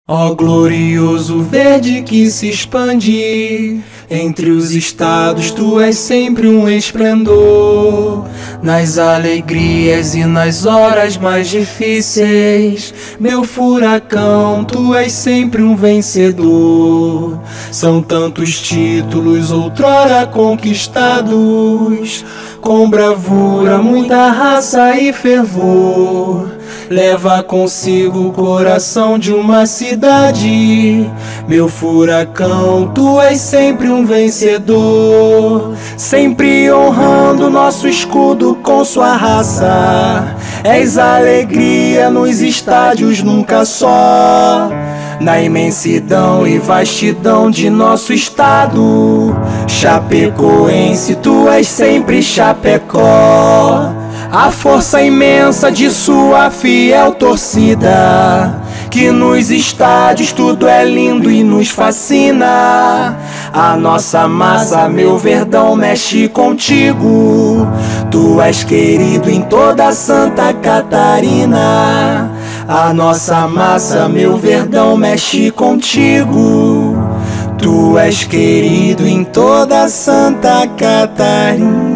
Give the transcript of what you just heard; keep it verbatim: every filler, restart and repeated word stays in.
Ó glorioso verde que se expande entre os estados, tu és sempre um esplendor. Nas alegrias e nas horas mais difíceis, meu furacão, tu és sempre um vencedor. São tantos títulos outrora conquistados, com bravura, muita raça e fervor. Leva consigo o coração de uma cidade. Meu furacão, tu és sempre um vencedor, sempre honrando nosso escudo com sua raça. És alegria nos estádios, nunca só. Na imensidão e vastidão de nosso estado, chapecoense, tu és sempre Chapecó. A força imensa de sua fiel torcida, que nos estádios tudo é lindo e nos fascina. A nossa massa, meu Verdão, mexe contigo. Tu és querido em toda Santa Catarina. A nossa massa, meu Verdão, mexe contigo. Tu és querido em toda Santa Catarina.